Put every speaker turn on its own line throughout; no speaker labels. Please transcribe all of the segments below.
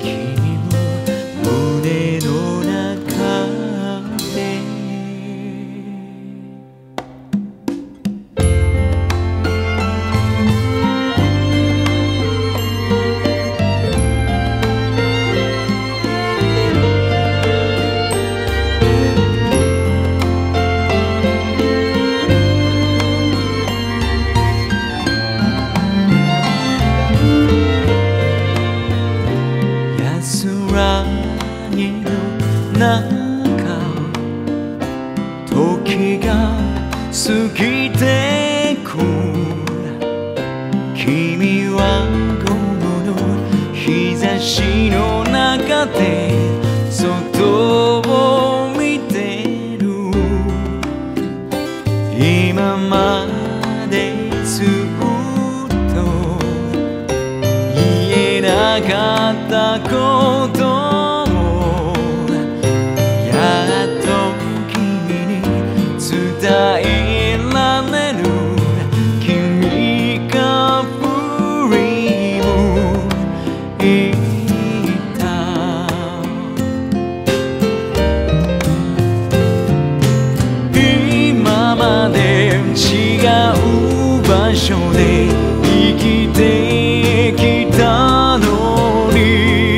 君を胸の中で安らぎの中時が過ぎてく君は午後の日差しの中で外を見てる今までずっと言えなかったことをやっと君に伝えられる君が振り向いた今まで違う場所で生きてきたのに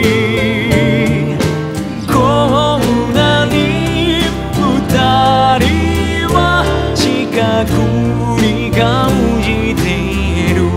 こんなに二人は近くに感じている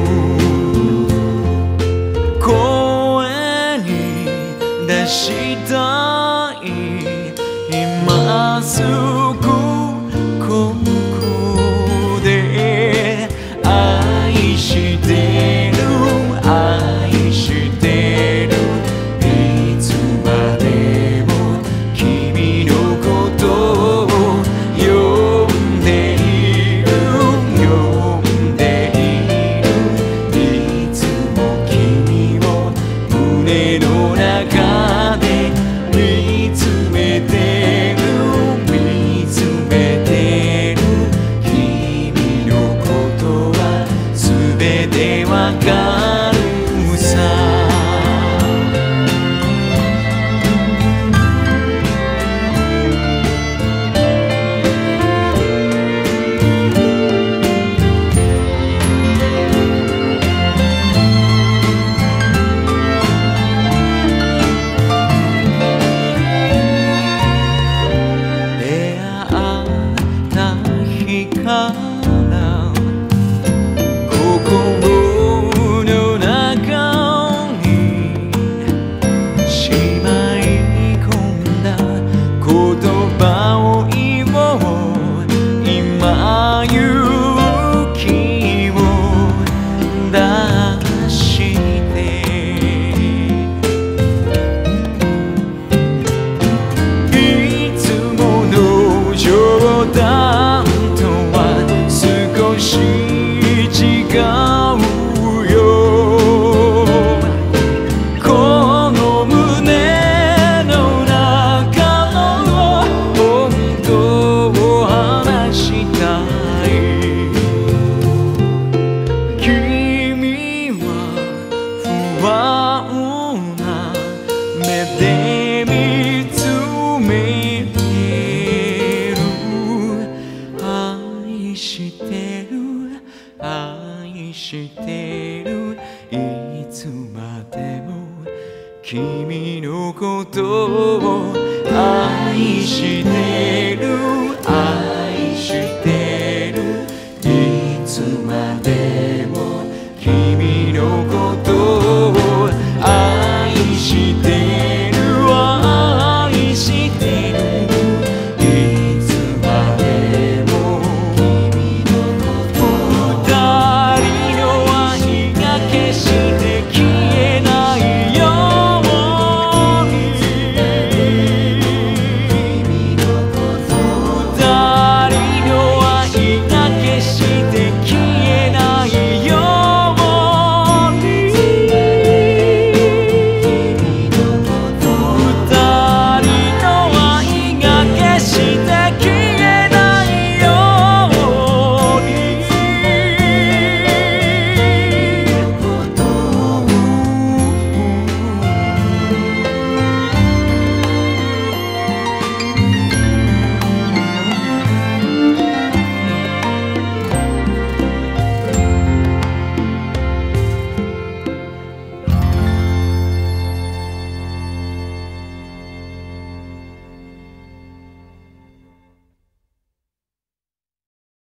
声に出したい今すぐここで愛してる愛してるいつまでも君のことを呼んでいる呼んでいるいつも君を胸の中で見つめてる見つめてる君のことは全てわかるさ出会った日から心の中にしまい込んだ言葉を言おう今勇気を出していつもの冗談とは少し違うよこの胸の中の本当を話したい君は不安な目で見つめてる愛してる愛してるいつまでも君のことを愛してる